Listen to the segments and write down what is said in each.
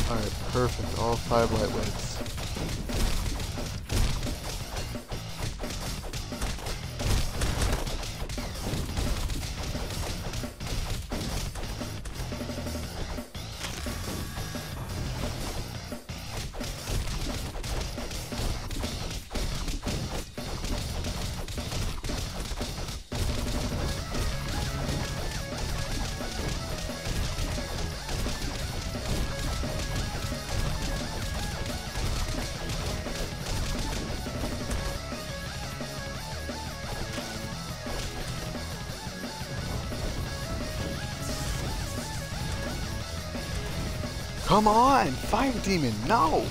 Alright, perfect. All 5 lightweights. Come on! Fire Demon, no!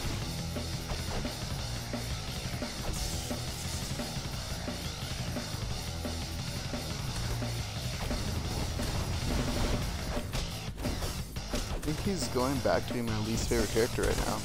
I think he's going back to be my least favorite character right now.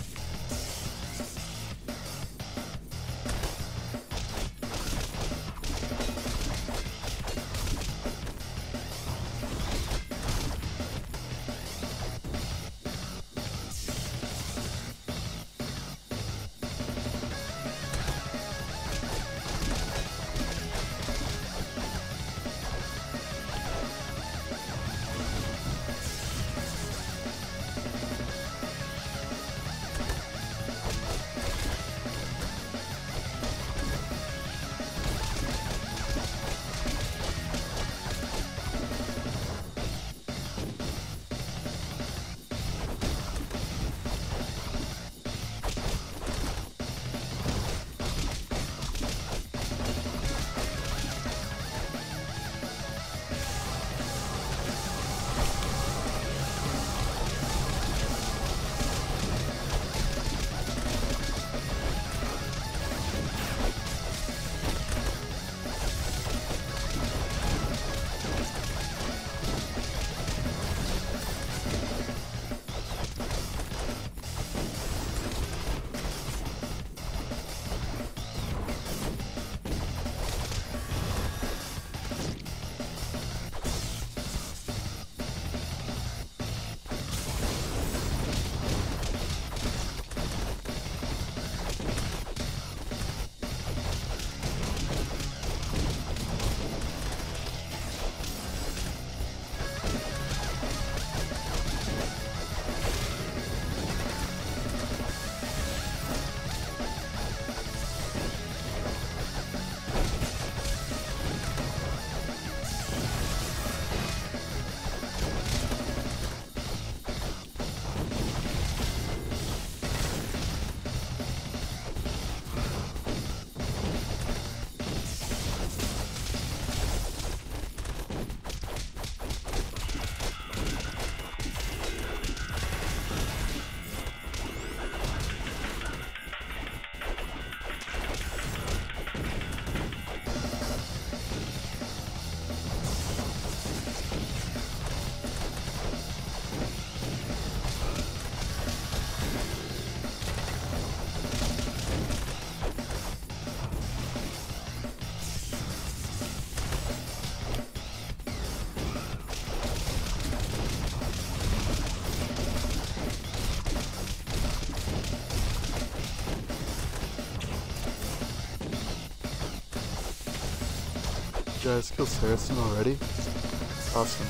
Guys, kill Saracen already? Awesome.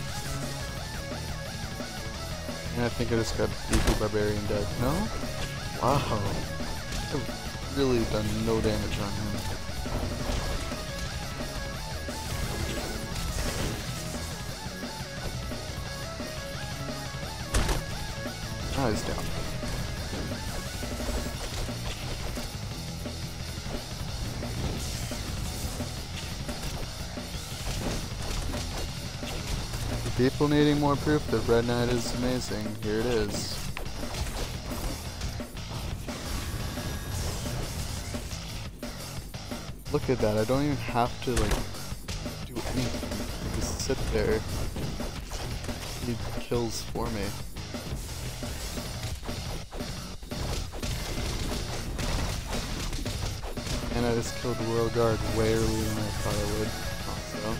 And I think I just got BP Barbarian dead. No? Wow. I've really done no damage on him. Ah, he's down. People needing more proof that Red Knight is amazing. Here it is. Look at that. I don't even have to like do anything. I just sit there. He kills for me. And I just killed the Royal Guard way earlier than I thought I would. Also.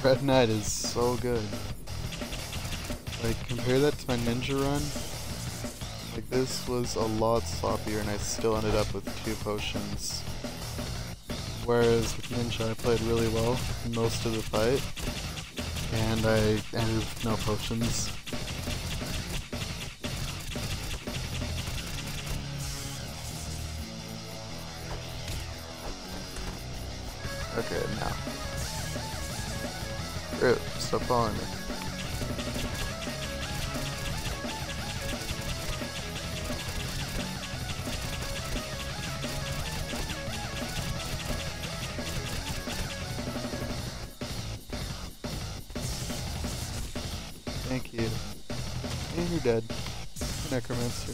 Red Knight is so good. Like, compare that to my ninja run. Like, this was a lot sloppier and I still ended up with 2 potions. Whereas with ninja I played really well most of the fight. And I ended with no potions. Okay, now. Root, stop following me. Thank you. And you're dead. Necromancer.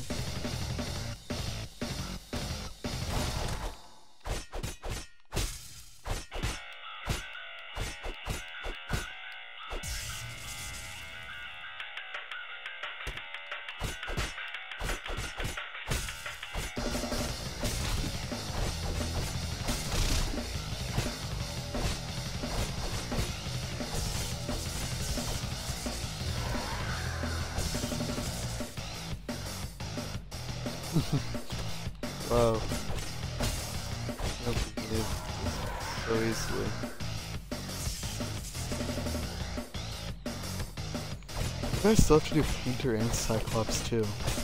Wow. Can't believe this so easily. I still have to do Painter and Cyclops too.